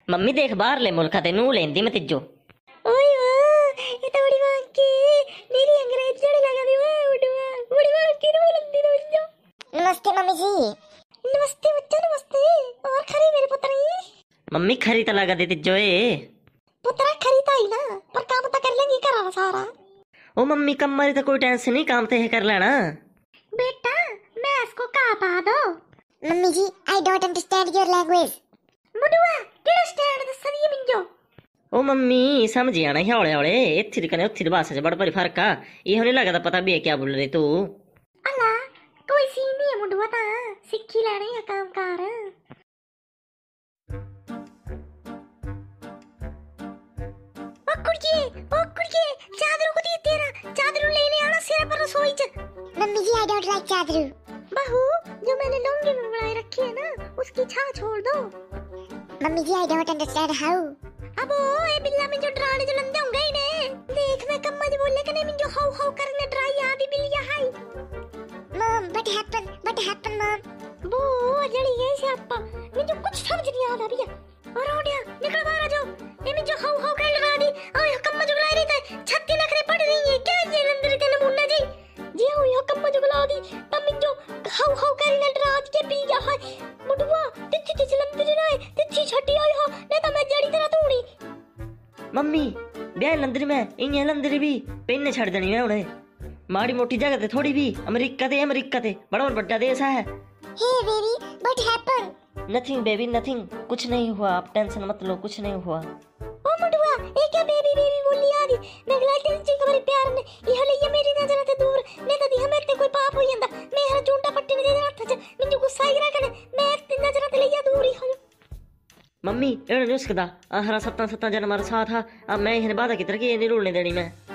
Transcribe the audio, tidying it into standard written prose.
Mummy देख बाहर ले मुल्का ते नू लेंदी मैं तिजो। ओए वाह ये तो बड़ी मां की मेरी अंग्रेज जड़ी लगा दी वाह उड़वा बड़ी मां की रो लंदी रो जो। नमस्ते मम्मी जी। नमस्ते बच्चा नमस्ते। और खरी मेरे पुत्री। मम्मी खरी तो लगा दे तिजो ए पुत्रा खरी तो ही ना पर काम तो कर लेंगी करा सारा। ओ मम्मी कम मारी तो कोई टेंशन नहीं, काम तो है कर लेना। बेटा मैं इसको कहा पा दो। Mummy ji I don't understand your language. मुडुआ केड़ा स्टैंड दसन ये मिंजो। ओ मम्मी समझ आना ही हौले हौले, इत्थी कने उत्थी दी भाषा च बड़ा बड़ी फर्क आ। ये नहीं लगदा पता भी है क्या बोल रही तू। अला कोई सीन नहीं है मुडुआ ता सिक्खी लेने है काम कार। ओ कुड़िए चादरों को दी तेरा चादरों लेने आना सिर पर रसोई च। Mummy ji I don't like चादरू। बहू जो मैंने लौंगी में बनाई रखी है ना उसकी छाह छोड़ दो। Mummy ji I don't understand how. अब ओ ए बिल्ला में जो डराने जो लंदे होंगे ही ने देख मैं कम्मा जी बोले कने में जो हाउ हाउ करने डराई आदि बिल्लिया हाय। मम व्हाट हैपन मम। वो जड़ी है स्यापा मुझे कुछ समझ नहीं आ रहा भैया। और ओडिया निकल बाहर आ जाओ। ये में जो हाउ हाउ कर डरा दी ओए कम्मा जो लाई रही थे छत्ती नखरे पड़ रही है क्या ये लंदरी ते नमूना जी जी हो यो कम्मा जो बुला दी तब में जो हाउ हाउ करने डरा के पी जा है मुडुआ तिथि तिथि लंदरी ना तिथि छटी आई हो नहीं तो मैं जड़ी तेरा तूड़ी। मम्मी ब्याह लंदरी में इं लंदरी भी पेने छड़ देनी है उन्हें माड़ी मोटी जगह ते थोड़ी भी अमेरिका ते बड़ा और बड़ा देश है। Hey baby what happen. Nothing baby nothing, कुछ नहीं हुआ, आप टेंशन मत लो, कुछ नहीं हुआ। ओ मुडुआ ए क्या बेबी बेबी बोली आदी मैं गला टेंशन के मेरे प्यार ने ये ले ये मेरी नजर ते दूर नहीं तो दी हमें ते कोई पाप हो जांदा मेरा चूंटा पट्टी में दे हाथ च मिंजो गुस्सा ही रखने मैं ते नजर ते ले दूर ही हो। मम्मी एड़ा नहीं उसकदा हरा सत्ता जन हमारा साथ आ मैं इन्हें बाधा की तरह नहीं रुलने देनी मैं।